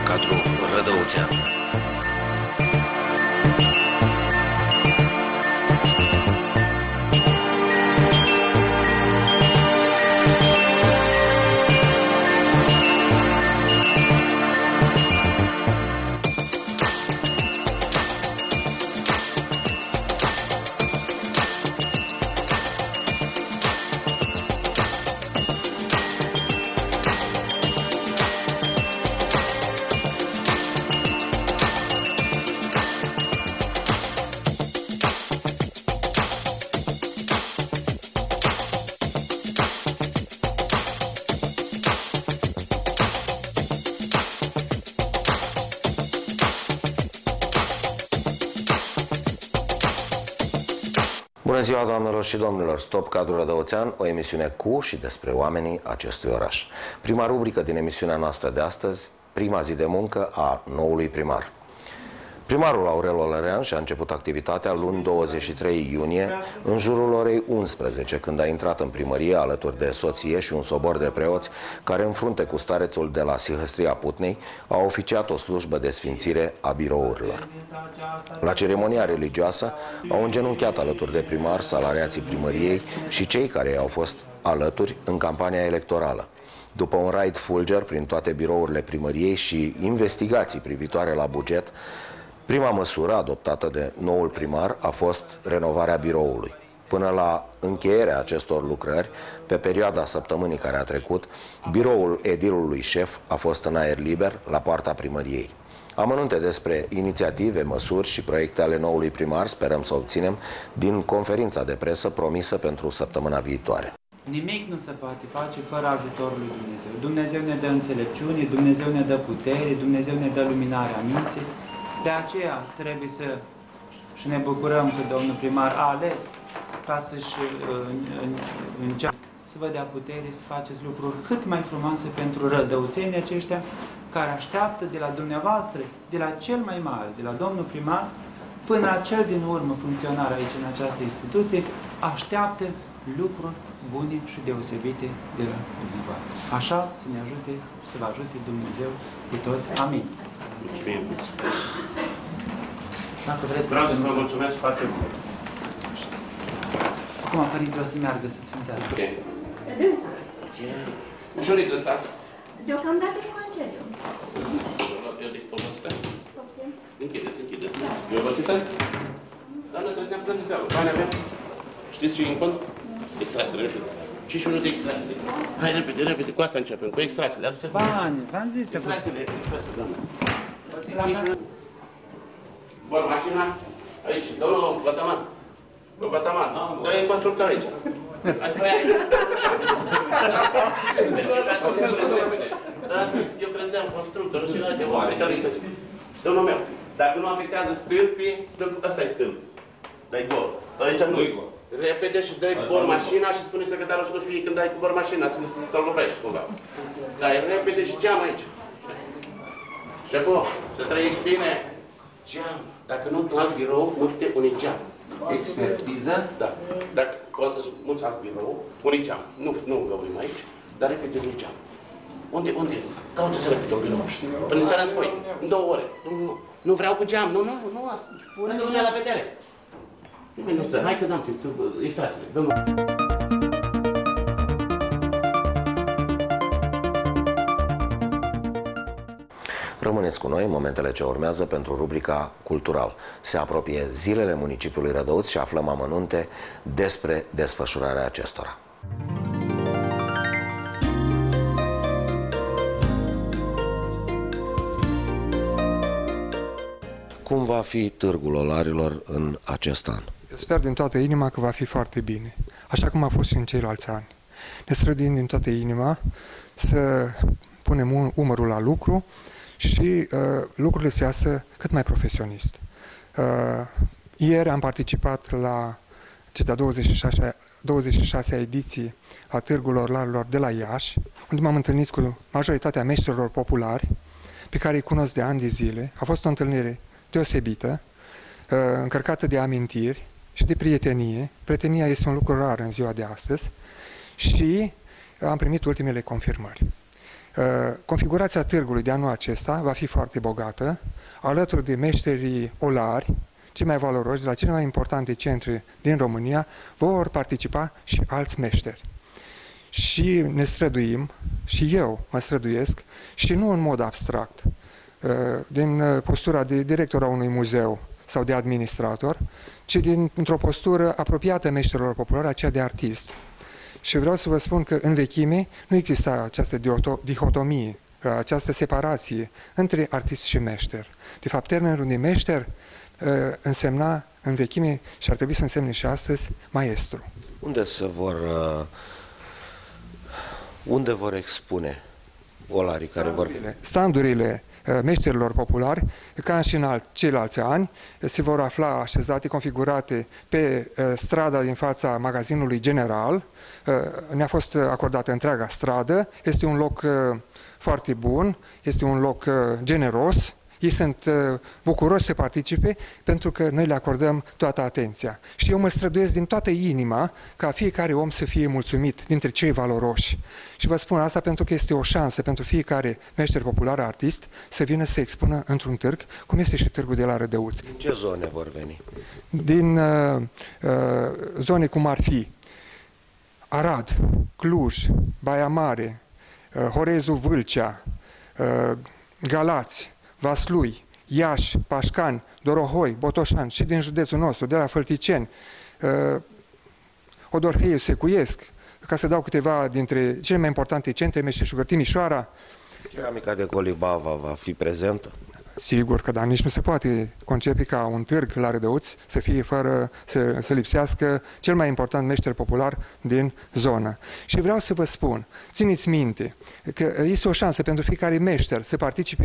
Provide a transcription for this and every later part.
cadru Rădăuțean. Bună ziua, doamnelor și domnilor! Stop Cadru Rădăuțean, o emisiune cu și despre oamenii acestui oraș. Prima rubrică din emisiunea noastră de astăzi, prima zi de muncă a noului primar. Primarul Aurel Olărean și-a început activitatea luni 23 iunie, în jurul orei 11, când a intrat în primărie alături de soție și un sobor de preoți, care în frunte cu starețul de la Sihăstria Putnei au oficiat o slujbă de sfințire a birourilor. La ceremonia religioasă au îngenunchiat alături de primar salariații primăriei și cei care au fost alături în campania electorală. După un raid fulger prin toate birourile primăriei și investigații privitoare la buget, prima măsură adoptată de noul primar a fost renovarea biroului. Până la încheierea acestor lucrări, pe perioada săptămânii care a trecut, biroul edilului șef a fost în aer liber la poarta primăriei. Amănunte despre inițiative, măsuri și proiecte ale noului primar sperăm să obținem din conferința de presă promisă pentru săptămâna viitoare. Nimic nu se poate face fără ajutorul lui Dumnezeu. Dumnezeu ne dă înțelepciune, Dumnezeu ne dă putere, Dumnezeu ne dă luminarea minții. De aceea trebuie să și ne bucurăm că domnul primar a ales ca să-și înceapă să vă dea putere să faceți lucruri cât mai frumoase pentru rădăuțenii aceștia care așteaptă de la dumneavoastră, de la cel mai mare, de la domnul primar, până la cel din urmă funcționar aici în această instituție, așteaptă lucruri bune și deosebite de la dumneavoastră. Așa să ne ajute, să vă ajute Dumnezeu cu toți. Amin. Dacă vreți, vreau să vă mulțumesc foarte mult. Acum părintele o să meargă să sfințească. Dânsa. Și unde-i dânsa? Deocamdată în concediu. Eu zic obosită. Închideți. E obosită? Dar noi trebuie să ne apucăm de treabă. Bani avem? Știți ce e în cont? Extrasele, repede. 5 minute extrasele. Hai, repede, cu asta începem, cu extrasele. Bani, v-am zis. Extrasele, doamne. 5 minute. Bun, mașina, aici. Domnul Bataman. Domnul Bataman, dă-i constructor aici. Hai să aici. Eu credeam constructor, nu știu de unde, specialistă. Domnul meu, dacă nu afectează stâlpii, ăsta e stâlp. Dai gol. Aici nu-i gol. Repede și dai gol mașina și spune secretarul să fie când dai cu gol mașina, să-l lovești cumva. Dai repede și geam aici. Șeful, să trăiești bine. Geam. Dacă nu alt birou, nu te pune geam. Expertiză? Da. Dacă mulți alt birou, pune geam. Nu găurim aici, dar repede nu geam. Unde? Caută-ți repede un birou. Până seara îmi spui, în 2 ore. Nu vreau cu geam. Nu asta. Pune-te lumea la vedere. Nimeni nu stă. Hai că dăm timp. Extrasele. Rămâneți cu noi în momentele ce urmează pentru rubrica Cultural. Se apropie zilele municipiului Rădăuț și aflăm amănunte despre desfășurarea acestora. Cum va fi Târgul Olarilor în acest an? Sper din toată inima că va fi foarte bine, așa cum a fost și în ceilalți ani. Ne străduim din toată inima să punem umărul la lucru și lucrurile să iasă cât mai profesionist. Ieri am participat la cea de-a 26-a ediție a Târgului Olarilor de la Iași, unde m-am întâlnit cu majoritatea meșterilor populari, pe care îi cunosc de ani de zile. A fost o întâlnire deosebită, încărcată de amintiri și de prietenie. Prietenia este un lucru rar în ziua de astăzi și am primit ultimele confirmări. Configurația târgului de anul acesta va fi foarte bogată, alături de meșterii olari, cei mai valoroși, de la cele mai importante centre din România, vor participa și alți meșteri. Și ne străduim, și eu mă străduiesc, și nu în mod abstract, din postura de director a unui muzeu sau de administrator, ci dintr-o postură apropiată meșterilor populari, aceea de artist. Și vreau să vă spun că în vechime nu exista această dihotomie, această separație între artist și meșter. De fapt, termenul de meșter însemna în vechime și ar trebui să însemne și astăzi maestru. Unde vor expune olarii care vor veni? Standurile meșterilor populari, ca și în ceilalți ani, se vor afla așezate, configurate pe strada din fața magazinului general. Ne-a fost acordată întreaga stradă, este un loc foarte bun, este un loc generos. Ei sunt bucuroși să participe pentru că noi le acordăm toată atenția. Și eu mă străduiesc din toată inima ca fiecare om să fie mulțumit dintre cei valoroși. Și vă spun asta pentru că este o șansă pentru fiecare meșter popular artist să vină să expună într-un târg, cum este și târgul de la Rădăuți. Din ce zone vor veni? Din zone cum ar fi Arad, Cluj, Baia Mare, Horezul Vâlcea, Galați, Vaslui, Iași, Pașcani, Dorohoi, Botoșan și din județul nostru, de la Fălticeni, Odorheiu, Secuiesc, ca să dau câteva dintre cele mai importante centre, Meșteșugăr, Timișoara. Ceramica de Colibava va fi prezentă? Sigur că da, nici nu se poate concepe ca un târg la Rădăuți să fie fără să lipsească cel mai important meșter popular din zonă. Și vreau să vă spun, țineți minte că este o șansă pentru fiecare meșter să participe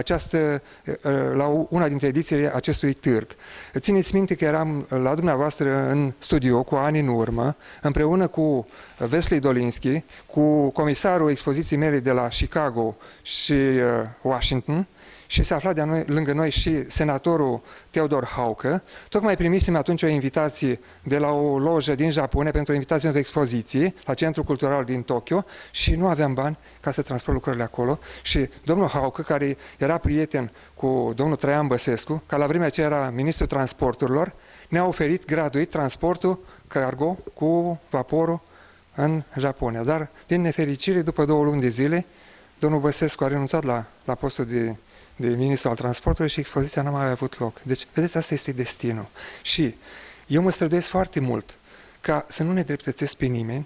la una dintre edițiile acestui târg. Țineți minte că eram la dumneavoastră în studio cu ani în urmă, împreună cu Wesley Dolinski, cu comisarul expoziției mele de la Chicago și Washington, și se afla lângă noi și senatorul Theodor Hauke. Tocmai primisem atunci o invitație de la o lojă din Japonia pentru o invitație într-o expoziție la Centrul Cultural din Tokyo și nu aveam bani ca să transport lucrările acolo. Și domnul Hauke, care era prieten cu domnul Traian Băsescu, care la vremea aceea era ministrul transporturilor, ne-a oferit gratuit transportul cargo cu vaporul în Japonia. Dar, din nefericire, după 2 luni de zile, domnul Băsescu a renunțat la postul de ministru al transportului și expoziția n-a mai avut loc. Deci, vedeți, asta este destinul. Și eu mă străduiesc foarte mult ca să nu ne dreptățesc pe nimeni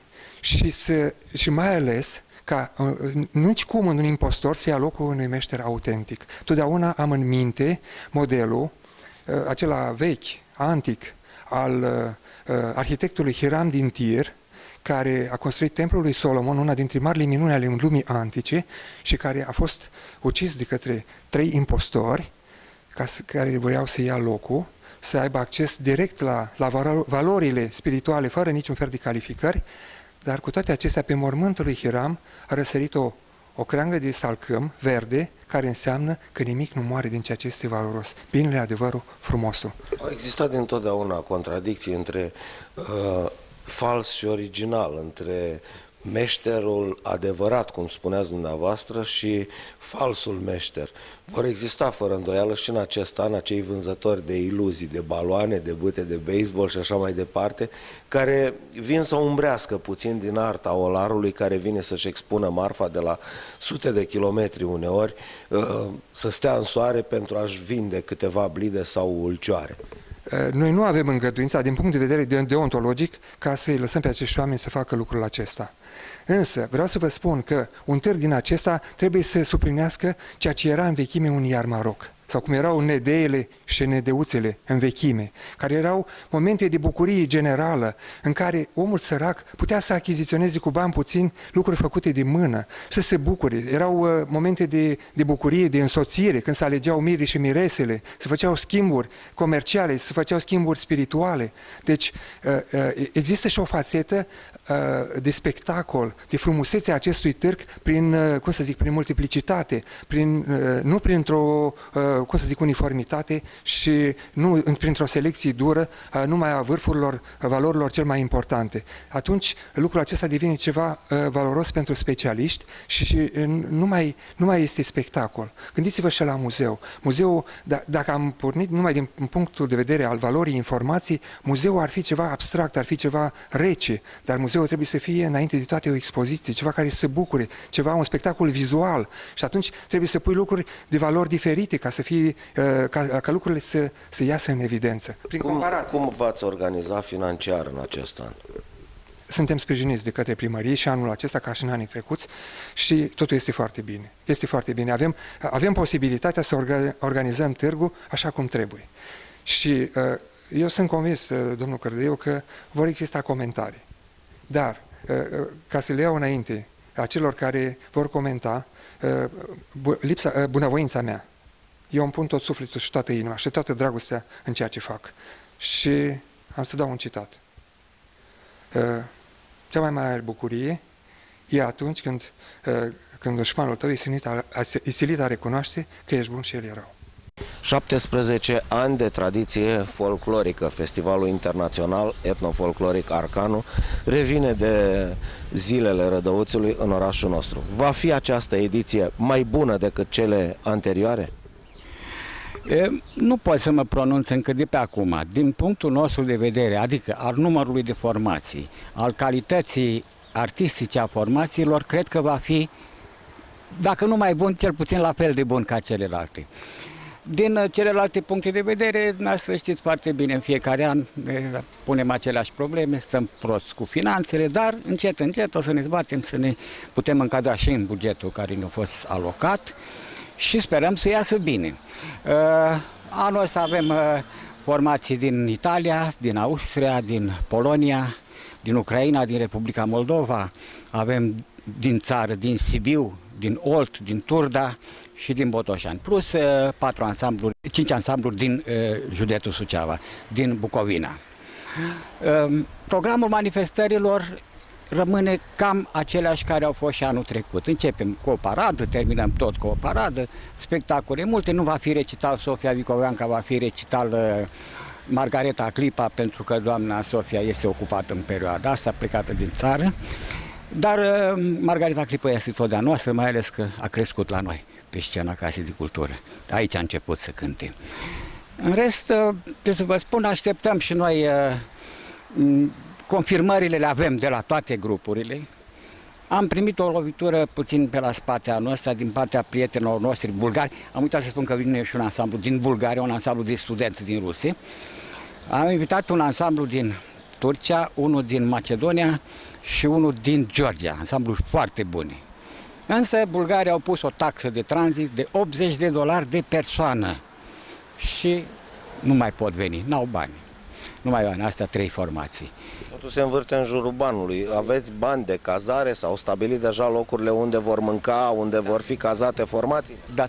și mai ales ca nici cum un impostor să ia locul unui meșter autentic. Totdeauna am în minte modelul acela vechi, antic, al arhitectului Hiram din Tir, care a construit templul lui Solomon, una dintre marile minuni ale lumii antice, și care a fost ucis de către 3 impostori care voiau să ia locul, să aibă acces direct la valorile spirituale, fără niciun fel de calificări, dar cu toate acestea, pe mormântul lui Hiram a răsărit o creangă de salcâm verde, care înseamnă că nimic nu moare din ceea ce este valoros. Binele, adevărul, frumosul. Au existat dintotdeauna contradicții între fals și original, între meșterul adevărat, cum spuneați dumneavoastră, și falsul meșter. Vor exista fără îndoială și în acest an acei vânzători de iluzii, de baloane, de bâte de baseball și așa mai departe, care vin să umbrească puțin din arta olarului care vine să-și expună marfa de la sute de kilometri uneori, să stea în soare pentru a-și vinde câteva blide sau ulcioare. Noi nu avem îngăduința, din punct de vedere deontologic, ca să-i lăsăm pe acești oameni să facă lucrul acesta. Însă, vreau să vă spun că un târg din acesta trebuie să suplinească ceea ce era în vechime un iarmaroc, sau cum erau nedeile și nedeuțele în vechime, care erau momente de bucurie generală, în care omul sărac putea să achiziționeze cu bani puțin lucruri făcute de mână, să se bucure. Erau momente de bucurie, de însoțire, când se alegeau mirii și miresele, se făceau schimburi comerciale, se făceau schimburi spirituale. Deci, există și o fațetă de spectacol, de frumusețe a acestui târg prin, cum să zic, prin multiplicitate, nu printr-o cum să zic, uniformitate și nu printr-o selecție dură numai a vârfurilor valorilor cel mai importante. Atunci lucrul acesta devine ceva valoros pentru specialiști și nu mai este spectacol. Gândiți-vă și la muzeu. Muzeul, dacă am pornit numai din punctul de vedere al valorii informației, muzeul ar fi ceva abstract, ar fi ceva rece, dar muzeul trebuie să fie înainte de toate o expoziție, ceva care să bucure, ceva, un spectacol vizual și atunci trebuie să pui lucruri de valori diferite ca să fie, ca lucrurile să iasă în evidență. Prin comparație. Cum v-ați organiza financiar în acest an? Suntem sprijiniți de către primărie și anul acesta, ca și în anii trecuți, și totul este foarte bine. Este foarte bine. Avem posibilitatea să organizăm târgul așa cum trebuie. Și eu sunt convins, domnul Cărdăiu, că vor exista comentarii. Dar, ca să le iau înainte a celor care vor comenta, bunăvoința mea. Eu îmi pun tot sufletul și toată inima și toată dragostea în ceea ce fac. Și am să dau un citat. Cea mai mare bucurie e atunci când dușmanul tău e silit a recunoaște că ești bun și el e rău. 17 ani de tradiție folclorică. Festivalul internațional etnofolcloric Arcanu revine de zilele Rădăuțului în orașul nostru. Va fi această ediție mai bună decât cele anterioare? Nu pot să mă pronunț încă de pe acum. Din punctul nostru de vedere, adică al numărului de formații, al calității artistice a formațiilor, cred că va fi, dacă nu mai bun, cel puțin la fel de bun ca celelalte. Din celelalte puncte de vedere, să știți foarte bine, în fiecare an punem aceleași probleme, stăm prost cu finanțele, dar încet, încet o să ne zbatem să ne putem încadra și în bugetul care ne-a fost alocat și sperăm să iasă bine. Anul ăsta avem formații din Italia, din Austria, din Polonia, din Ucraina, din Republica Moldova, avem din țară, din Sibiu, din Olt, din Turda și din Botoșani, plus 5 ansambluri din județul Suceava, din Bucovina. Programul manifestărilor rămâne cam aceleași care au fost și anul trecut. Începem cu o paradă, terminăm tot cu o paradă, spectacole multe, nu va fi recital Sofia Vicoveanca, va fi recital Margareta Clipa, pentru că doamna Sofia este ocupată în perioada asta, plecată din țară, dar Margareta Clipa este tot de-a noastră, mai ales că a crescut la noi, pe scena Casei de Cultură. Aici a început să cânte. În rest, trebuie să vă spun, așteptăm și noi, confirmările le avem de la toate grupurile. Am primit o lovitură puțin pe la spate anul ăsta din partea prietenilor noștri bulgari. Am uitat să spun că vine și un ansamblu din Bulgaria, un ansamblu de studenți din Rusia. Am invitat un ansamblu din Turcia, unul din Macedonia și unul din Georgia, ansambluri foarte bune. Însă bulgarii au pus o taxă de tranzit de $80 de persoană și nu mai pot veni, n-au bani. Nu mai au astea 3 formații. Totul se învârte în jurul banului. Aveți bani de cazare? S-au stabilit deja locurile unde vor mânca, unde vor fi cazate formații? Dar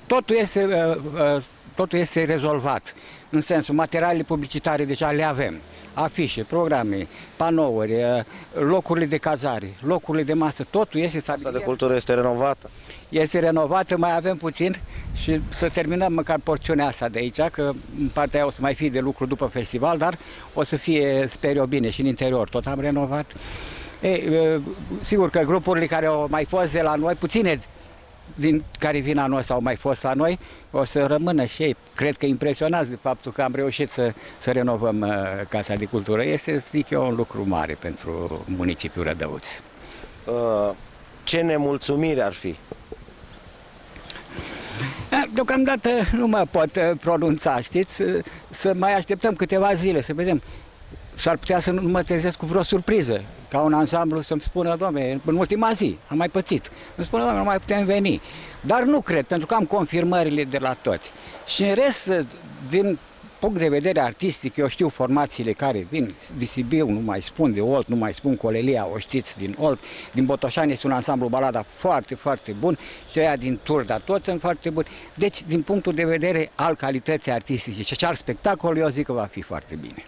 totul este rezolvat. În sensul, materialele publicitare deja le avem. Afișe, programe, panouri, locurile de cazare, locurile de masă, totul este stabilit. Casa de Cultură este renovată? Este renovată, mai avem puțin și să terminăm măcar porțiunea asta de aici, că în partea aia o să mai fie de lucru după festival, dar o să fie, sper eu, bine și în interior, tot am renovat. Sigur că grupurile care au mai fost de la noi, puține din care vin anul ăsta au mai fost la noi, o să rămână și ei. Cred că impresionați de faptul că am reușit să renovăm Casa de Cultură. Este, zic eu, un lucru mare pentru municipiul Rădăuți. Ce nemulțumiri ar fi? Deocamdată nu mă pot pronunța, știți? Să mai așteptăm câteva zile, să vedem. S-ar putea să nu mă trezesc cu vreo surpriză, ca un ansamblu să-mi spună, doamne, în ultima zi, am mai pățit. Îmi spună, doamne, nu mai putem veni. Dar nu cred, pentru că am confirmările de la toți. Și în rest, din punct de vedere artistic, eu știu formațiile care vin, de Sibiu, nu mai spun, de Olt, nu mai spun, Colelia, o știți, din Olt, din Botoșani este un ansamblu balada foarte, foarte bun și aia din Turda, toți sunt foarte buni. Deci, din punctul de vedere al calității artistice și al spectacolului, eu zic că va fi foarte bine.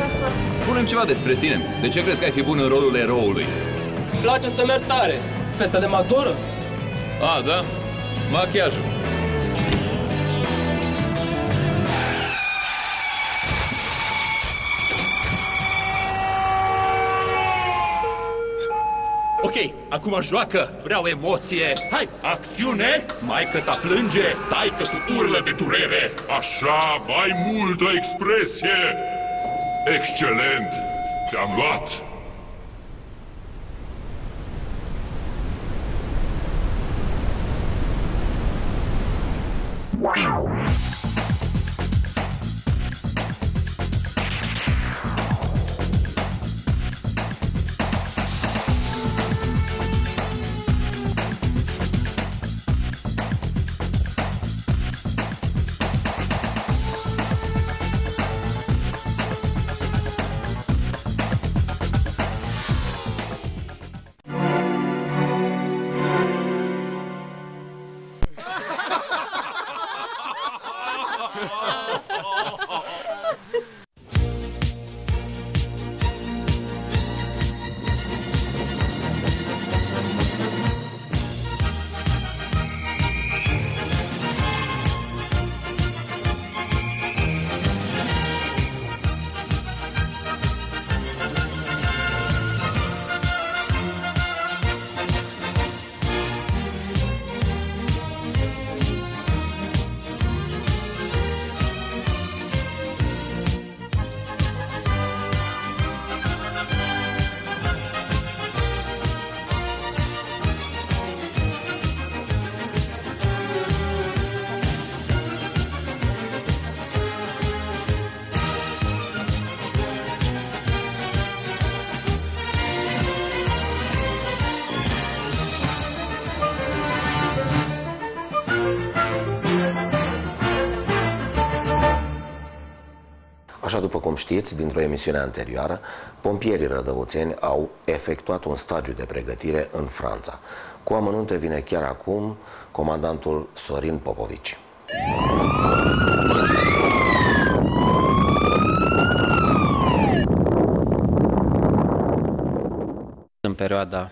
Spune-mi ceva despre tine. De ce crezi că ai fi bun în rolul eroului? Îmi place să merg tare. Fetele mă adoră. A, da? Machiajul. Ok, acum joacă, vreau emoție. Hai, acțiune, maică ta plânge, taică tu urlă de durere. Așa, mai multă expresie. Excelent, te-am luat. Așa după cum știți, dintr-o emisiune anterioară, pompierii rădăuțeni au efectuat un stagiu de pregătire în Franța. Cu amănunte vine chiar acum comandantul Sorin Popovici. În perioada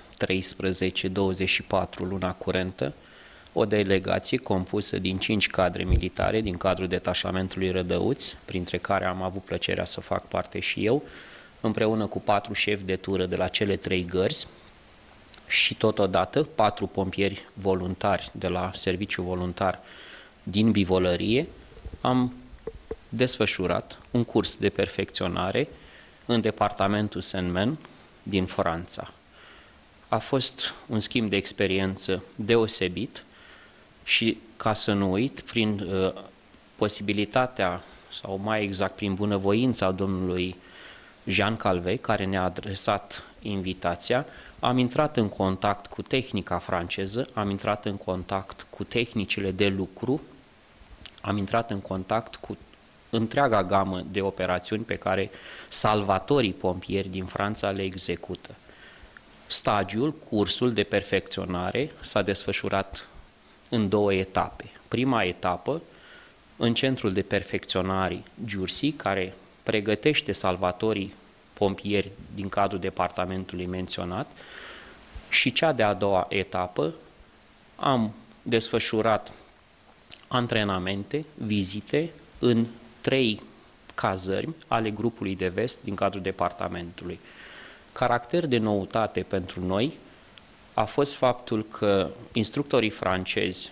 13-24 luna curentă, o delegație compusă din 5 cadre militare din cadrul detașamentului Rădăuți, printre care am avut plăcerea să fac parte și eu, împreună cu 4 șefi de tură de la cele 3 gărzi și totodată 4 pompieri voluntari de la serviciu voluntar din Bivolărie, am desfășurat un curs de perfecționare în departamentul Saint-Men din Franța. A fost un schimb de experiență deosebit și, ca să nu uit, prin posibilitatea, sau mai exact prin bunăvoința domnului Jean Calvet, care ne-a adresat invitația, am intrat în contact cu tehnica franceză, am intrat în contact cu tehnicile de lucru, am intrat în contact cu întreaga gamă de operațiuni pe care salvatorii pompieri din Franța le execută. Stagiul, cursul de perfecționare s-a desfășurat în 2 etape. Prima etapă, în centrul de perfecționare Giursi, care pregătește salvatorii pompieri din cadrul departamentului menționat, și cea de-a doua etapă, am desfășurat antrenamente, vizite în 3 cazărmi ale grupului de vest din cadrul departamentului. Caracter de noutate pentru noi a fost faptul că instructorii francezi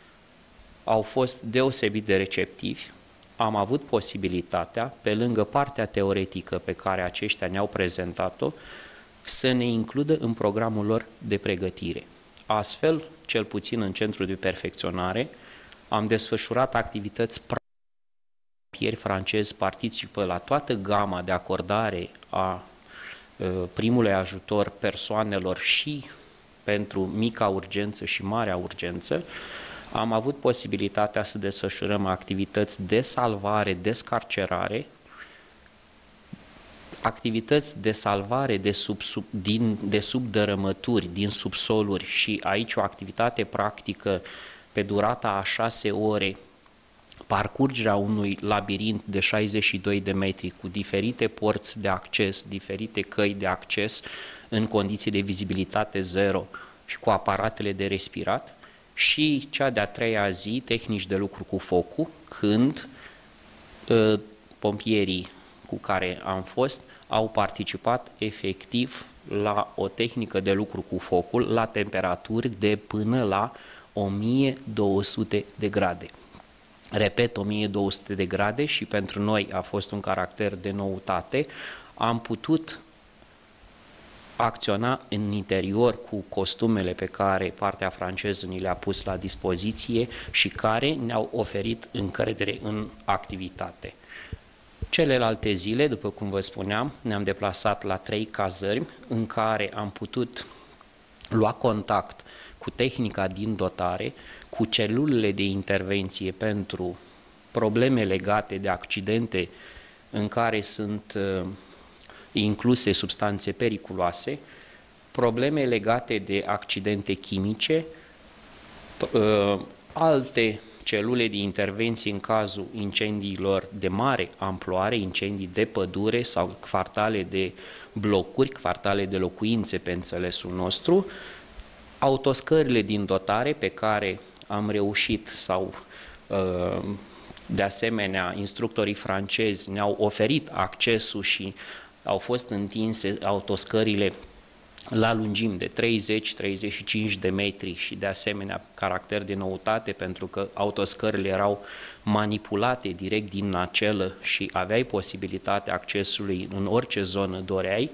au fost deosebit de receptivi. Am avut posibilitatea, pe lângă partea teoretică pe care aceștia ne-au prezentat-o, să ne includă în programul lor de pregătire. Astfel, cel puțin în centrul de perfecționare, am desfășurat activități pompieri francezi participă la toată gama de acordare a primului ajutor persoanelor și pentru mica urgență și marea urgență. Am avut posibilitatea să desfășurăm activități de salvare, descarcerare, activități de salvare de sub dărâmături, din subsoluri, și aici o activitate practică pe durata a 6 ore parcurgerea unui labirint de 62 de metri cu diferite porți de acces, diferite căi de acces în condiții de vizibilitate zero și cu aparatele de respirat, și cea de-a treia zi, tehnici de lucru cu focul, când pompierii cu care am fost au participat efectiv la o tehnică de lucru cu focul la temperaturi de până la 1200 de grade. Repet, 1200 de grade, și pentru noi a fost un caracter de noutate. Am putut acționa în interior cu costumele pe care partea franceză ni le-a pus la dispoziție și care ne-au oferit încredere în activitate. Celelalte zile, după cum vă spuneam, ne-am deplasat la 3 cazărmi în care am putut lua contact cu tehnica din dotare, cu celulele de intervenție pentru probleme legate de accidente în care sunt incluse substanțe periculoase, probleme legate de accidente chimice, alte celule de intervenție în cazul incendiilor de mare amploare, incendii de pădure sau quartale de blocuri, quartale de locuințe pe înțelesul nostru, autoscările din dotare pe care am reușit sau de asemenea instructorii francezi ne-au oferit accesul și au fost întinse autoscările la lungimi de 30-35 de metri și de asemenea caracter de noutate, pentru că autoscările erau manipulate direct din nacelă și aveai posibilitatea accesului în orice zonă doreai,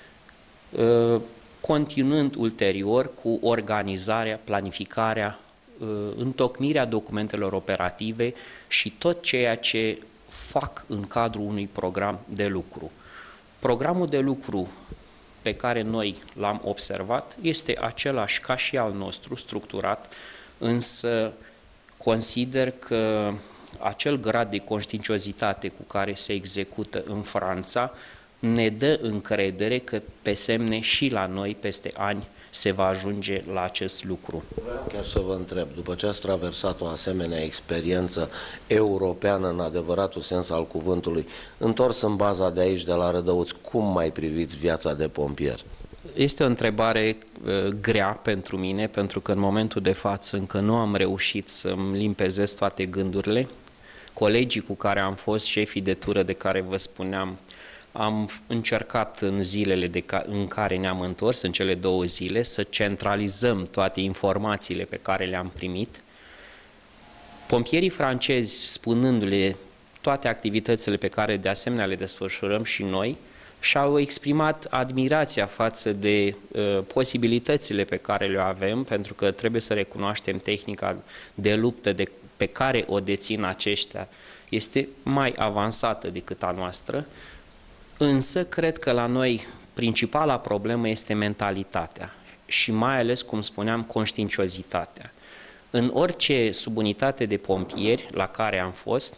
continuând ulterior cu organizarea, planificarea, întocmirea documentelor operative și tot ceea ce fac în cadrul unui program de lucru. Programul de lucru pe care noi l-am observat este același ca și al nostru, structurat, însă consider că acel grad de conștiinciozitate cu care se execută în Franța ne dă încredere că pe semne și la noi peste ani se va ajunge la acest lucru. Vreau chiar să vă întreb, după ce ați traversat o asemenea experiență europeană în adevăratul sens al cuvântului, întors în baza de aici, de la Rădăuți, cum mai priviți viața de pompier? Este o întrebare grea pentru mine, pentru că în momentul de față încă nu am reușit să-mi limpezesc toate gândurile. Colegii cu care am fost, șefii de tură de care vă spuneam, am încercat în zilele în care ne-am întors, în cele 2 zile, să centralizăm toate informațiile pe care le-am primit. Pompierii francezi, spunându-le toate activitățile pe care de asemenea le desfășurăm și noi, și-au exprimat admirația față de posibilitățile pe care le avem, pentru că trebuie să recunoaștem tehnica de luptă pe care o dețin aceștia este mai avansată decât a noastră. Însă, cred că la noi principala problemă este mentalitatea și mai ales, cum spuneam, conștiinciozitatea. În orice subunitate de pompieri la care am fost,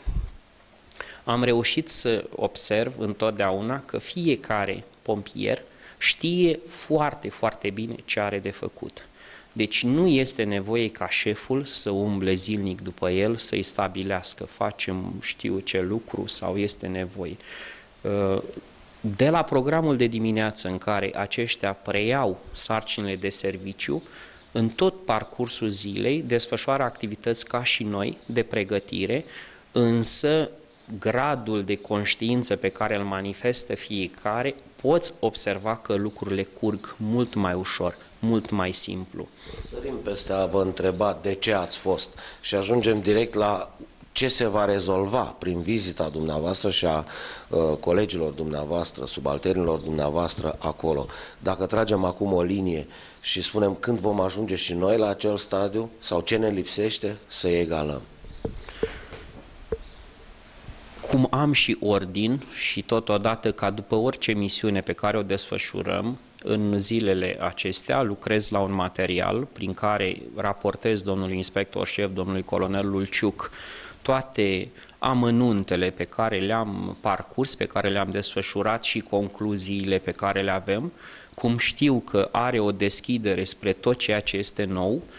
am reușit să observ întotdeauna că fiecare pompier știe foarte, foarte bine ce are de făcut. Deci nu este nevoie ca șeful să umble zilnic după el, să-i stabilească, facem știu ce lucru sau este nevoie. De la programul de dimineață în care aceștia preiau sarcinile de serviciu, în tot parcursul zilei desfășoară activități ca și noi de pregătire, însă gradul de conștiință pe care îl manifestă fiecare, poți observa că lucrurile curg mult mai ușor, mult mai simplu. Sărim peste a vă întreba de ce ați fost și ajungem direct la ce se va rezolva prin vizita dumneavoastră și a colegilor dumneavoastră, subalternilor dumneavoastră acolo. Dacă tragem acum o linie și spunem când vom ajunge și noi la acel stadiu sau ce ne lipsește să egalăm. Cum am și ordin și totodată ca după orice misiune pe care o desfășurăm, în zilele acestea lucrez la un material prin care raportez domnului inspector șef, domnului colonel Lulciuc, toate amănuntele pe care le-am parcurs, pe care le-am desfășurat și concluziile pe care le avem, cum știu că are o deschidere spre tot ceea ce este nou,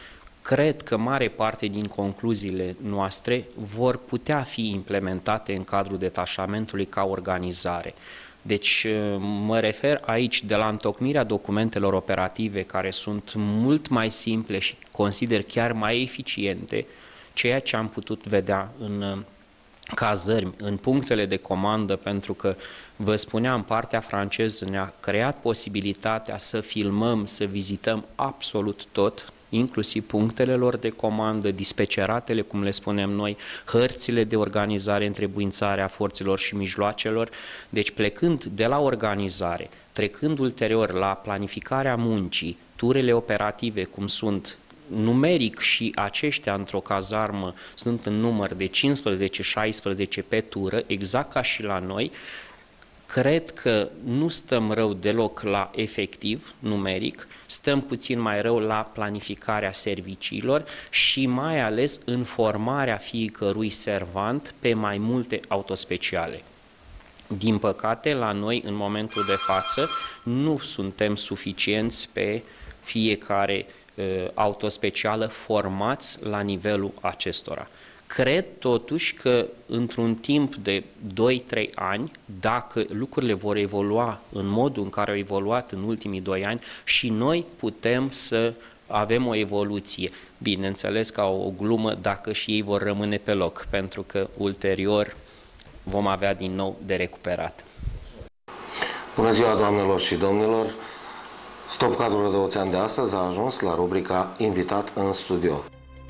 cred că mare parte din concluziile noastre vor putea fi implementate în cadrul detașamentului ca organizare. Deci mă refer aici de la întocmirea documentelor operative, care sunt mult mai simple și consider chiar mai eficiente, ceea ce am putut vedea în cazări, în punctele de comandă, pentru că, vă spuneam, partea franceză ne-a creat posibilitatea să filmăm, să vizităm absolut tot, inclusiv punctele lor de comandă, dispeceratele, cum le spunem noi, hărțile de organizare, întrebuințarea forțelor și mijloacelor. Deci, plecând de la organizare, trecând ulterior la planificarea muncii, turele operative, cum sunt numeric, și aceștia într-o cazarmă sunt în număr de 15-16 pe tură, exact ca și la noi, cred că nu stăm rău deloc la efectiv numeric, stăm puțin mai rău la planificarea serviciilor și mai ales în formarea fiecărui servant pe mai multe autospeciale. Din păcate, la noi, în momentul de față, nu suntem suficienți pe fiecare autospecială formați la nivelul acestora. Cred totuși că într-un timp de 2-3 ani, dacă lucrurile vor evolua în modul în care au evoluat în ultimii 2 ani, și noi putem să avem o evoluție. Bineînțeles, ca o glumă, dacă și ei vor rămâne pe loc, pentru că ulterior vom avea din nou de recuperat. Bună ziua, doamnelor și domnilor! Stop Cadrul Rădăuțean de astăzi a ajuns la rubrica Invitat în studio.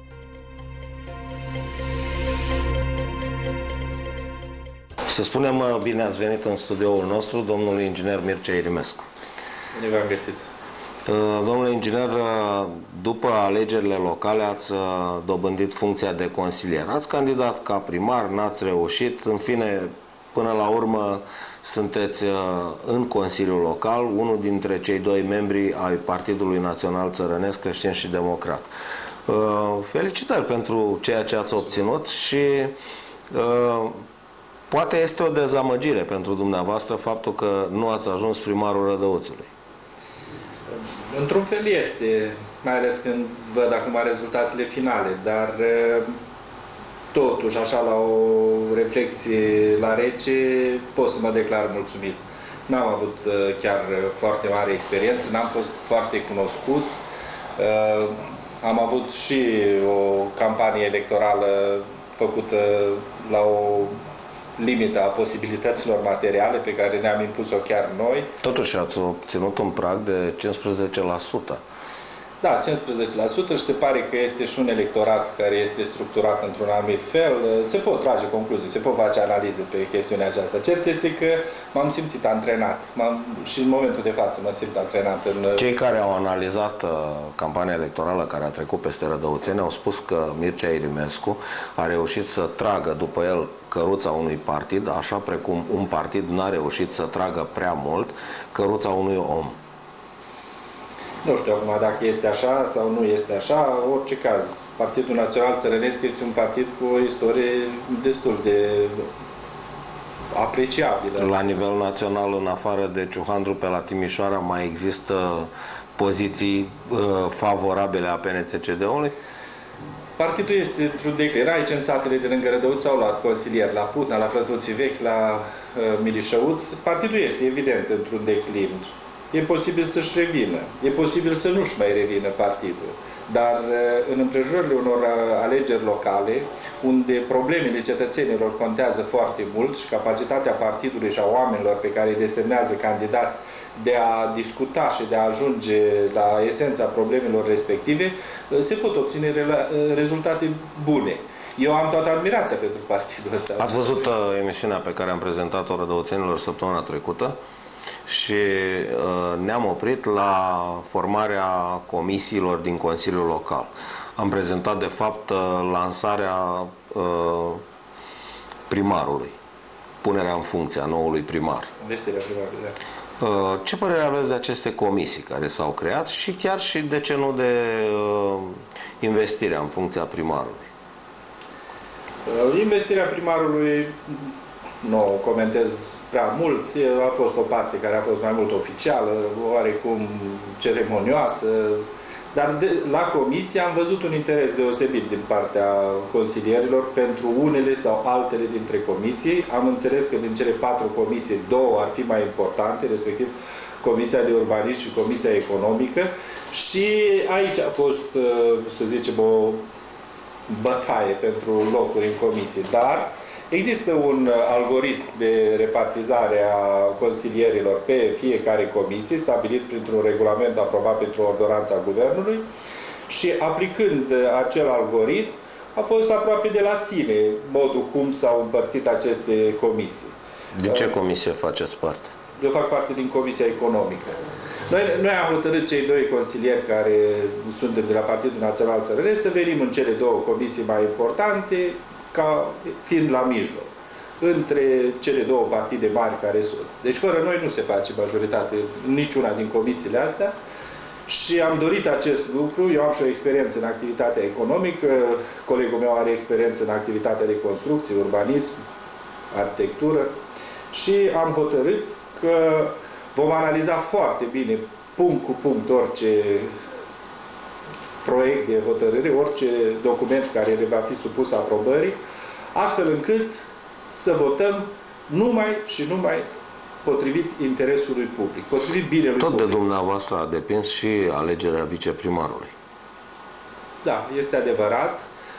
Să spunem bine ați venit în studioul nostru, domnul inginer Mircea Irimescu. Bine v-am găsit. Domnule inginer, după alegerile locale ați dobândit funcția de consilier. Ați candidat ca primar, n-ați reușit, în fine, până la urmă sunteți în Consiliul Local, unul dintre cei 2 membri ai Partidului Național Țărănesc Creștin și Democrat. Felicitări pentru ceea ce ați obținut și poate este o dezamăgire pentru dumneavoastră faptul că nu ați ajuns primarul Rădăuțului. Într-un fel este, mai ales când văd acum rezultatele finale, dar totuși, așa, la o reflexie la rece, pot să mă declar mulțumit. N-am avut chiar foarte mare experiență, n-am fost foarte cunoscut. Am avut și o campanie electorală făcută la o limită a posibilităților materiale pe care ne-am impus-o chiar noi. Totuși ați obținut un prag de 15%. Da, 15% și se pare că este și un electorat care este structurat într-un anumit fel. Se pot trage concluzii, se pot face analize pe chestiunea aceasta. Cert este că m-am simțit antrenat și în momentul de față mă simt antrenat. Cei care au analizat campania electorală care a trecut peste Rădăuțeni au spus că Mircea Irimescu a reușit să tragă după el căruța unui partid, așa precum un partid n-a reușit să tragă prea mult căruța unui om. Nu știu acum dacă este așa sau nu este așa, în orice caz, Partidul Național Țărănesc este un partid cu o istorie destul de apreciabilă. La nivel național, în afară de Ciuhandru pe la Timișoara, mai există poziții favorabile a PNCCD-ului? Partidul este într-un declin. Aici, în satele de lângă Rădăuț, au luat consilier la Putna, la Frătuții Vechi, la Milișăuț. Partidul este, evident, într-un declin. E posibil să-și revină, e posibil să nu-și mai revină partidul. Dar în împrejurările unor alegeri locale, unde problemele cetățenilor contează foarte mult și capacitatea partidului și a oamenilor pe care îi desemnează candidați de a discuta și de a ajunge la esența problemelor respective, se pot obține rezultate bune. Eu am toată admirația pentru partidul ăsta. Ați văzut emisiunea pe care am prezentat-o rădăuțenilor săptămâna trecută? Și ne-am oprit la formarea comisiilor din Consiliul Local. Am prezentat, de fapt, lansarea primarului, punerea în funcție a noului primar. Investirea primarului, da. Ce părere aveți de aceste comisii care s-au creat și chiar și, de ce nu, de investirea în funcția primarului? Investirea primarului nu o comentez prea mult. A fost o parte care a fost mai mult oficială, oarecum ceremonioasă, Dar la comisie am văzut un interes deosebit din partea consilierilor pentru unele sau altele dintre comisii. Am înțeles că din cele 4 comisii, 2 ar fi mai importante, respectiv Comisia de Urbanism și Comisia Economică. Și aici a fost, să zicem, o bătaie pentru locuri în comisie. Dar există un algoritm de repartizare a consilierilor pe fiecare comisie, stabilit printr-un regulament aprobat printr-o ordonanță a Guvernului, și aplicând acel algoritm, a fost aproape de la sine modul cum s-au împărțit aceste comisii. Din ce comisie faceți parte? Eu fac parte din Comisia Economică. Noi am hotărât cei 2 consilieri care suntem de la Partidul Național Țărănesc să venim în cele 2 comisii mai importante, ca fiind la mijloc, între cele 2 partide mari care sunt. Deci fără noi nu se face majoritate în niciuna din comisiile astea și am dorit acest lucru. Eu am și o experiență în activitatea economică, colegul meu are experiență în activitatea de construcție, urbanism, arhitectură și am hotărât că vom analiza foarte bine, punct cu punct, orice proiect de hotărâre, orice document care le va fi supus aprobării, astfel încât să votăm numai și numai potrivit interesului public, potrivit binelui public. Tot de dumneavoastră a depins și alegerea viceprimarului. Da, este adevărat.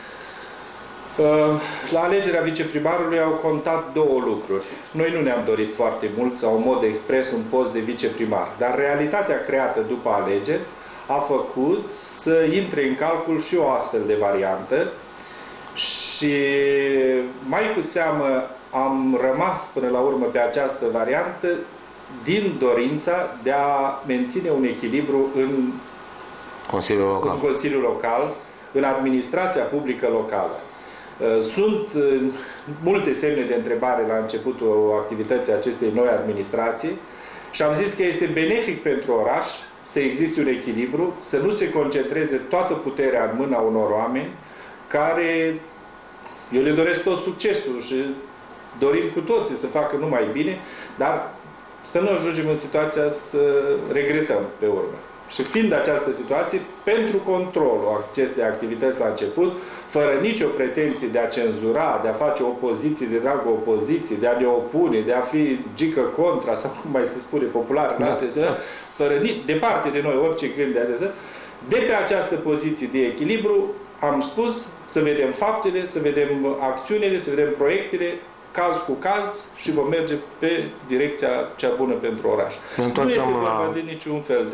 La alegerea viceprimarului au contat 2 lucruri. Noi nu ne-am dorit foarte mult sau în mod expres un post de viceprimar, dar realitatea creată după alegeri a făcut să intre în calcul și o astfel de variantă și mai cu seamă am rămas până la urmă pe această variantă din dorința de a menține un echilibru în Consiliul Local, în administrația publică locală. Sunt multe semne de întrebare la începutul activității acestei noi administrații și am zis că este benefic pentru oraș să existe un echilibru, să nu se concentreze toată puterea în mâna unor oameni care, eu le doresc tot succesul și dorim cu toții să facă numai bine, dar să nu ajungem în situația să regretăm pe urmă. Și fiind această situație, pentru controlul acestei activități la început, fără nicio pretenție de a cenzura, de a face opoziție de dragul opoziției, de a ne opune, de a fi gică contra, sau cum mai se spune popular, fără departe de noi orice gând de acesta, de pe această poziție de echilibru, am spus să vedem faptele, să vedem acțiunile, să vedem proiectele, caz cu caz și vom merge pe direcția cea bună pentru oraș. Nu este vorba de niciun fel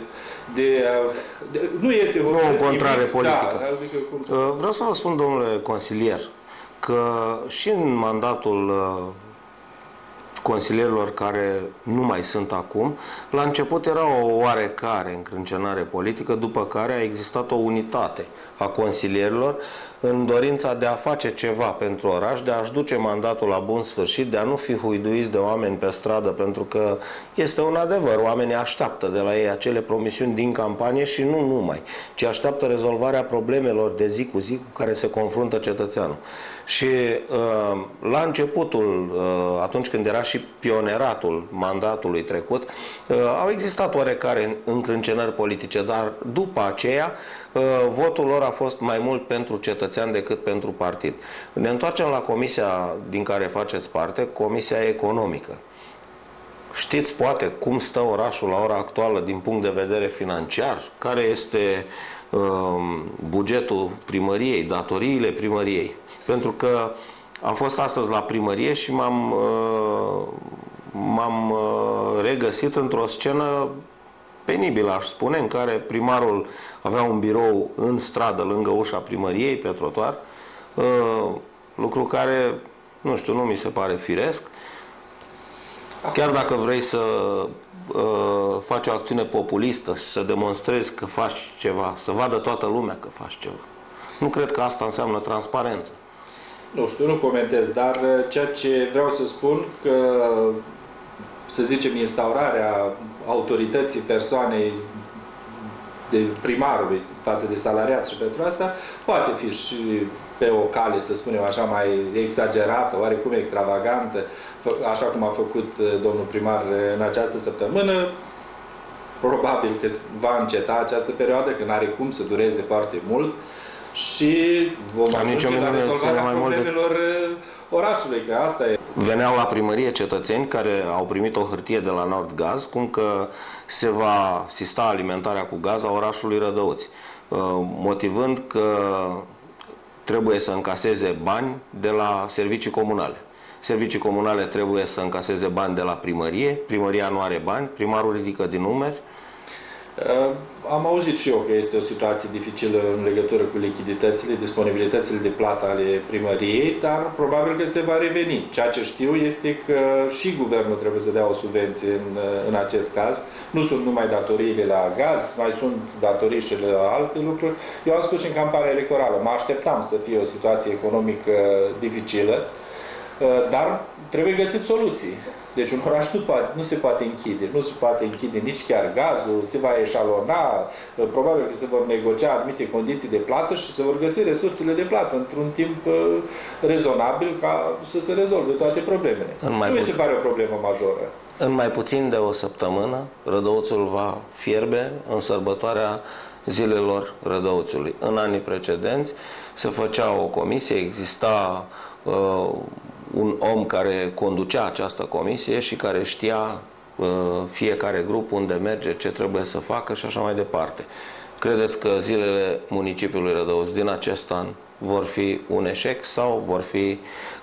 nu este o contrare politică. Da, adică, vreau să vă spun, domnule consilier, că și în mandatul consilierilor care nu mai sunt acum, la început era o oarecare încrâncenare politică, după care a existat o unitate a consilierilor în dorința de a face ceva pentru oraș, de a-și duce mandatul la bun sfârșit, de a nu fi huiduiți de oameni pe stradă, pentru că este un adevăr, oamenii așteaptă de la ei acele promisiuni din campanie și nu numai, ci așteaptă rezolvarea problemelor de zi cu zi cu care se confruntă cetățeanul. Și la începutul, atunci când era și pioneratul mandatului trecut, au existat oarecare încrâncenări politice, dar după aceea votul lor a fost mai mult pentru cetățean decât pentru partid. Ne întoarcem la comisia din care faceți parte, Comisia Economică. Știți poate cum stă orașul la ora actuală din punct de vedere financiar? Care este bugetul primăriei, datoriile primăriei? Pentru că am fost astăzi la primărie și m-am regăsit într-o scenă penibilă, aș spune, în care primarul avea un birou în stradă, lângă ușa primăriei, pe trotuar, lucru care, nu știu, nu mi se pare firesc. Chiar dacă vrei să faci o acțiune populistă și să demonstrezi că faci ceva, să vadă toată lumea că faci ceva. Nu cred că asta înseamnă transparență. Nu știu, nu comentez, dar ceea ce vreau să spun că, să zicem, instaurarea autorității persoanei de primarului față de salariați și pentru asta poate fi și pe o cale, să spunem așa, mai exagerată, oarecum extravagantă, așa cum a făcut domnul primar în această săptămână. probabil că va înceta această perioadă, că nu are cum să dureze foarte mult și vom ajunge la rezolvarea problemelor orașului, că asta e. Veneau la primărie cetățeni care au primit o hârtie de la Nordgaz, cum că se va asista alimentarea cu gaz a orașului Rădăuți, motivând că trebuie să încaseze bani de la servicii comunale. Servicii comunale trebuie să încaseze bani de la primărie, primăria nu are bani, primarul ridică din numeri. Am auzit și eu că este o situație dificilă în legătură cu lichiditățile, disponibilitățile de plată ale primăriei, dar probabil că se va reveni. Ceea ce știu este că și guvernul trebuie să dea o subvenție în acest caz. Nu sunt numai datoriile la gaz, mai sunt datorii și la alte lucruri. Eu am spus și în campania electorală, mă așteptam să fie o situație economică dificilă, dar trebuie găsit soluții. Deci un oraș nu se poate închide. Nu se poate închide nici chiar gazul, se va eșalona, probabil că se vor negocia anumite condiții de plată și se vor găsi resursele de plată într-un timp rezonabil ca să se rezolve toate problemele. Nu mi se pare o problemă majoră. În mai puțin de o săptămână, Rădăuțul va fierbe în sărbătoarea zilelor Rădăuțului. În anii precedenți se făcea o comisie, exista un om care conducea această comisie și care știa fiecare grup unde merge, ce trebuie să facă și așa mai departe. Credeți că zilele municipiului Rădăuț din acest an vor fi un eșec sau vor fi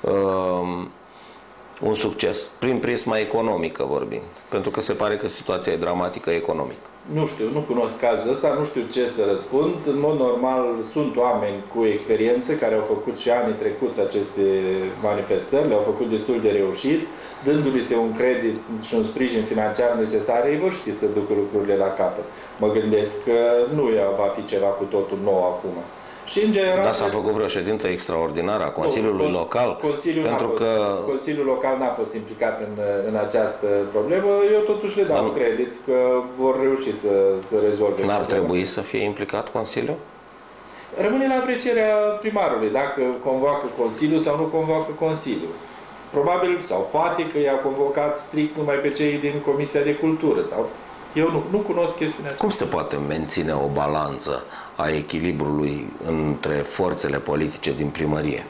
un succes? Prin prisma economică vorbind. Pentru că se pare că situația e dramatică economic. Nu știu, nu cunosc cazul ăsta, nu știu ce să răspund. În mod normal sunt oameni cu experiență care au făcut și anii trecuți aceste manifestări, le-au făcut destul de reușit, dându-li se un credit și un sprijin financiar necesar, ei vor ști să ducă lucrurile la capăt. Mă gândesc că nu va fi ceva cu totul nou acum. Și în general... Da, s-a făcut vreo ședință extraordinară a Consiliului Local? Consiliul Local n-a fost implicat în această problemă. Eu totuși le dau credit că vor reuși să rezolve. N-ar trebui să fie implicat Consiliul? Rămâne la aprecierea primarului, dacă convoacă Consiliul sau nu convoacă Consiliul. Probabil, sau poate că i-a convocat strict numai pe cei din Comisia de Cultură, sau... Eu nu cunosc chestiunea aceasta. Cum se poate menține o balanță a echilibrului între forțele politice din primărie?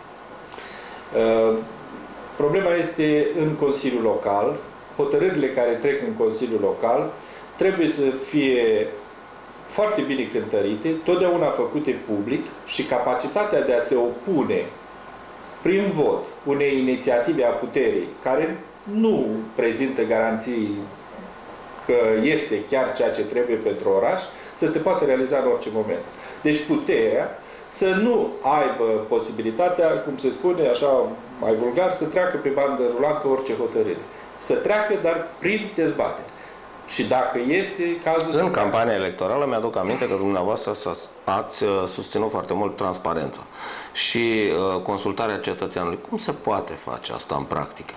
Problema este în Consiliul Local. Hotărârile care trec în Consiliul Local trebuie să fie foarte bine cântărite, totdeauna făcute public și capacitatea de a se opune prin vot unei inițiative a puterii care nu prezintă garanții că este chiar ceea ce trebuie pentru oraș, să se poată realiza în orice moment. Deci puterea să nu aibă posibilitatea, cum se spune așa mai vulgar, să treacă pe bandă rulantă orice hotărâre. Să treacă, dar prin dezbatere. Și dacă este cazul... În campania electorală mi-aduc aminte că dumneavoastră ați susținut foarte mult transparența și consultarea cetățeanului. Cum se poate face asta în practică?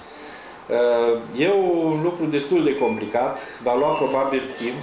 E un lucru destul de complicat, va lua probabil timp,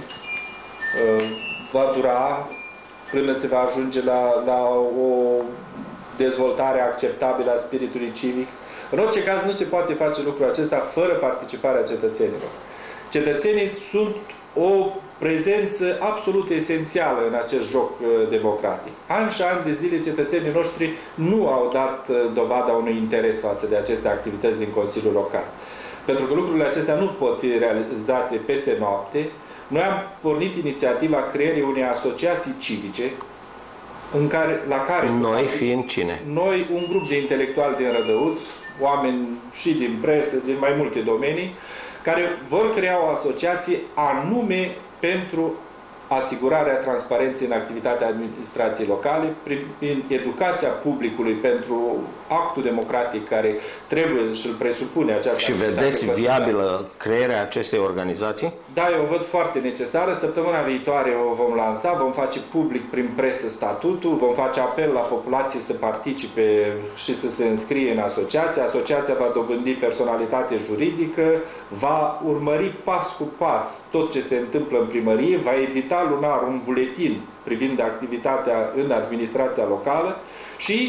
va dura până se va ajunge la o dezvoltare acceptabilă a spiritului civic. În orice caz nu se poate face lucrul acesta fără participarea cetățenilor. Cetățenii sunt o prezență absolut esențială în acest joc democratic. Ani și ani de zile cetățenii noștri nu au dat dovada unui interes față de aceste activități din Consiliul Local. Pentru că lucrurile acestea nu pot fi realizate peste noapte, noi am pornit inițiativa creării unei asociații civice la care... Noi fiind cine? Noi, un grup de intelectuali din Rădăuț, oameni și din presă, din mai multe domenii, care vor crea o asociație anume pentru asigurarea transparenței în activitatea administrației locale, prin educația publicului pentru actul democratic care trebuie și îl presupune această Și vedeți viabilă crearea acestei organizații? Da, eu o văd foarte necesară. Săptămâna viitoare o vom lansa, vom face public prin presă statutul, vom face apel la populație să participe și să se înscrie în asociație. Asociația va dobândi personalitate juridică, va urmări pas cu pas tot ce se întâmplă în primărie, va edita lunar un buletin privind activitatea în administrația locală și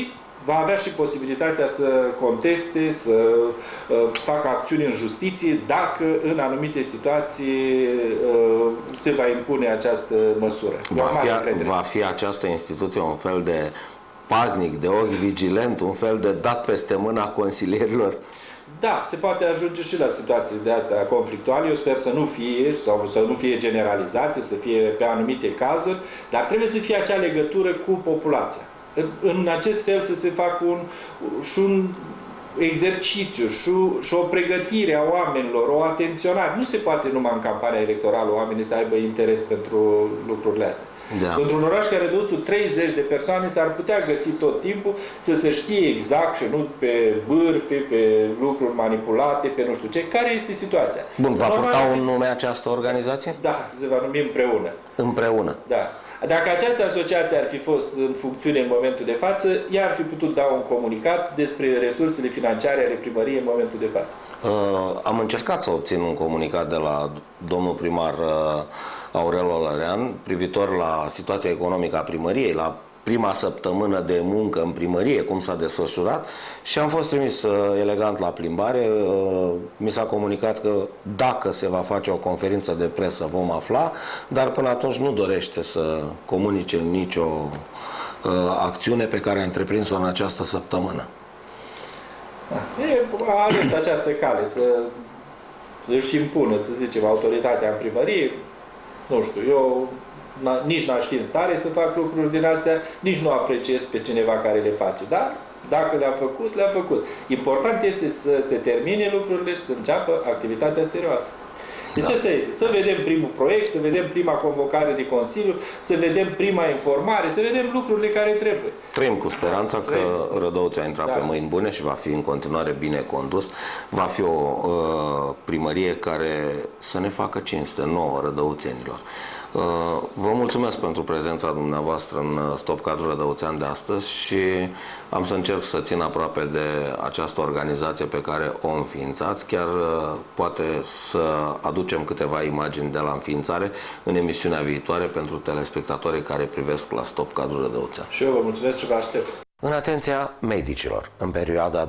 va avea și posibilitatea să conteste, să facă acțiuni în justiție dacă în anumite situații se va impune această măsură. Va fi această instituție un fel de paznic, de ochi vigilent, un fel de dat peste mâna consilierilor? Da, se poate ajunge și la situații de astea conflictuale. Eu sper să nu fie, sau să nu fie generalizate, să fie pe anumite cazuri, dar trebuie să fie acea legătură cu populația. În acest fel să se facă un exercițiu și o pregătire a oamenilor, o atenționare. Nu se poate numai în campania electorală oamenii să aibă interes pentru lucrurile astea. Da. Într-un oraș care reduțul 30 de persoane s-ar putea găsi tot timpul să se știe exact și nu pe bârfe, pe lucruri manipulate, pe nu știu ce, care este situația. Bun, va purta un nume această organizație? Da, se va numi Împreună. Împreună. Da. Dacă această asociație ar fi fost în funcțiune în momentul de față, ea ar fi putut da un comunicat despre resursele financiare ale primăriei în momentul de față. Am încercat să obțin un comunicat de la domnul primar Aurel Olărean privitor la situația economică a primăriei, la prima săptămână de muncă în primărie, cum s-a desfășurat, și am fost trimis elegant la plimbare. Mi s-a comunicat că dacă se va face o conferință de presă vom afla, dar până atunci nu dorește să comunice nicio acțiune pe care a întreprins-o în această săptămână. A ales această cale să își impună, să zicem, autoritatea în primărie. Nu știu, eu nici n-aș fi în stare să fac lucruri din astea, nici nu apreciez pe cineva care le face, dar dacă le-a făcut, le-a făcut. Important este să se termine lucrurile și să înceapă activitatea serioasă. Deci asta este. Să vedem primul proiect, să vedem prima convocare de Consiliu, să vedem prima informare, să vedem lucrurile care trebuie. Trăim cu speranța că Rădăuț a intrat pe mâini bune și va fi în continuare bine condus. Va fi o primărie care să ne facă cinste nouă rădăuțenilor. Vă mulțumesc pentru prezența dumneavoastră în Stop Cadru Rădăuțean de astăzi și am să încerc să țin aproape de această organizație pe care o înființați. Chiar poate să aducem câteva imagini de la înființare în emisiunea viitoare pentru telespectatorii care privesc la Stop Cadru Rădăuțean. Și eu vă mulțumesc și vă aștept. În atenția medicilor, în perioada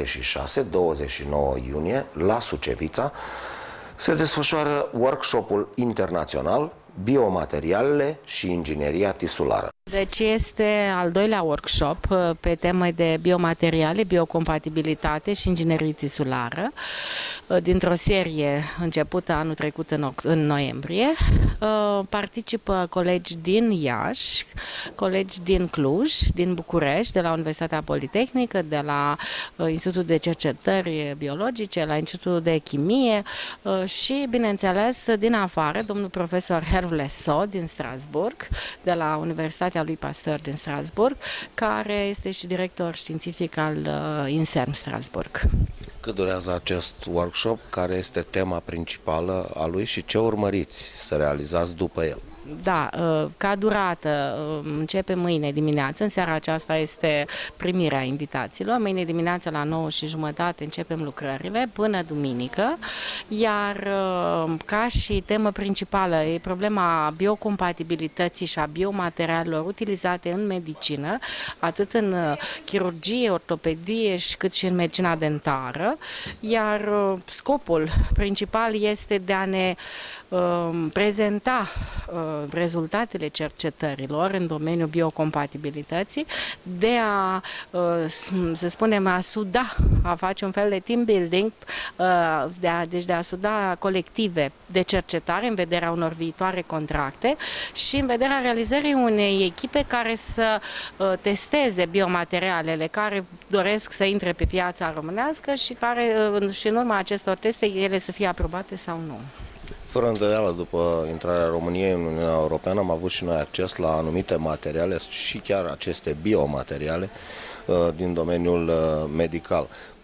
26-29 iunie, la Sucevița, se desfășoară workshop-ul internațional Biomaterialele și ingineria tisulară. Deci este al doilea workshop pe temă de biomateriale, biocompatibilitate și inginerie tisulară, dintr-o serie începută anul trecut în noiembrie. Participă colegi din Iași, colegi din Cluj, din București, de la Universitatea Politehnică, de la Institutul de Cercetări Biologice, la Institutul de Chimie și, bineînțeles, din afară, domnul profesor Hervé Lesot din Strasburg, de la Universitatea lui Pasteur din Strasburg, care este și director științific al INSERM Strasburg. Cât durează acest workshop? Care este tema principală a lui și ce urmăriți să realizați după el? Da, ca durată începe mâine dimineață, în seara aceasta este primirea invitațiilor, mâine dimineață la 9:30 începem lucrările până duminică, iar ca și temă principală e problema biocompatibilității și a biomaterialelor utilizate în medicină, atât în chirurgie, ortopedie cât și în medicina dentară, iar scopul principal este de a ne prezenta rezultatele cercetărilor în domeniul biocompatibilității, de a, să spunem, a suda, a face un fel de team building, deci de a suda colective de cercetare în vederea unor viitoare contracte și în vederea realizării unei echipe care să testeze biomaterialele care doresc să intre pe piața românească și care, și în urma acestor teste, ele să fie aprobate sau nu. Fără îndoială, după intrarea României în Uniunea Europeană, am avut și noi acces la anumite materiale și chiar aceste biomateriale din domeniul medical.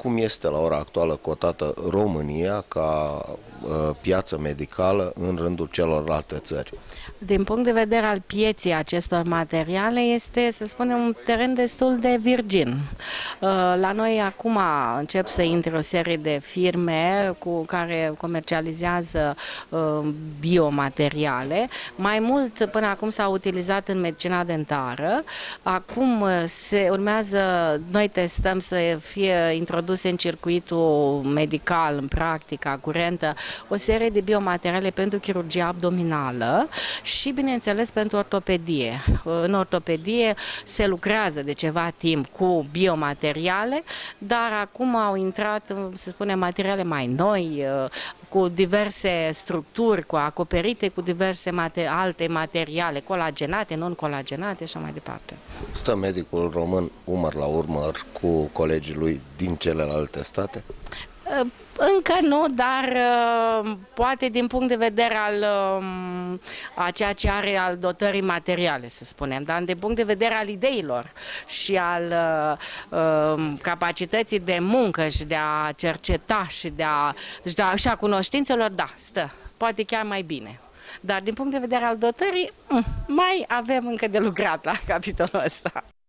cum este la ora actuală cotată România ca piață medicală în rândul celorlalte țări? Din punct de vedere al pieței acestor materiale, este, să spunem, un teren destul de virgin. La noi acum încep să intre o serie de firme care comercializează biomateriale. Mai mult, până acum s-a utilizat în medicina dentară. Acum se urmează, noi testăm să fie introduse în circuitul medical, în practica curentă, o serie de biomateriale pentru chirurgie abdominală și, bineînțeles, pentru ortopedie. În ortopedie se lucrează de ceva timp cu biomateriale, dar acum au intrat, să spunem, materiale mai noi, cu diverse structuri, acoperite cu diverse alte materiale, colagenate, non-colagenate și așa mai departe. Stă medicul român umăr la umăr cu colegii lui din celelalte state? Încă nu, dar poate din punct de vedere al a ceea ce are al dotării materiale, să spunem, dar din punct de vedere al ideilor și al capacității de muncă și de a cerceta și a cunoștințelor, da, stă. Poate chiar mai bine. Dar din punct de vedere al dotării, mai avem încă de lucrat la capitolul ăsta.